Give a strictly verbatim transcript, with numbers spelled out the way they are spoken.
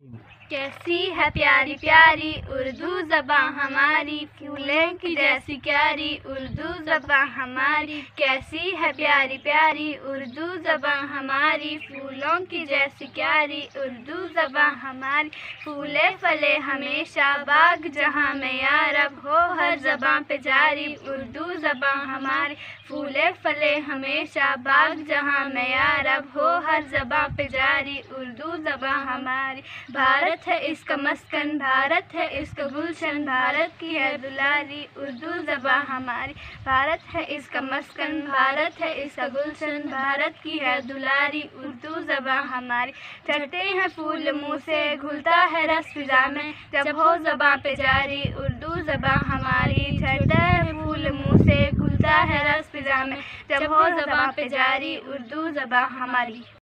कैसी है प्यारी प्यारी उर्दू ज़बान हमारी, फूलों की जैसी क्यारी उर्दू ज़बान हमारी। कैसी है प्यारी प्यारी उर्दू ज़बान हमारी, फूलों की जैसी क्यारी उर्दू ज़बान हमारी। फूले फले हमेशा बाग जहाँ में यारब, हो हर ज़बान पे जारी उर्दू ज़बान हमारी। फूले फले हमेशा बाग जहाँ में यारब, हो हर ज़बान पे जारी उर्दू ज़बान हमारी। भारत है इसका मस्कन, भारत है इसका गुलशन, भारत की है दुलारी उर्दू ज़बान हमारी। भारत है इसका मस्कन, भारत है इसका गुलशन, भारत की है दुलारी उर्दू ज़बान हमारी। चढ़ते हैं फूल मुँह से, घुलता है रस फिज़ा में, जब हो ज़बान पे जारी उर्दू ज़बान हमारी। चढ़ता है फूल मुँह से, घुलता है रस फिज़ा में, जब हो ज़बान पे जारी उर्दू ज़बान हमारी।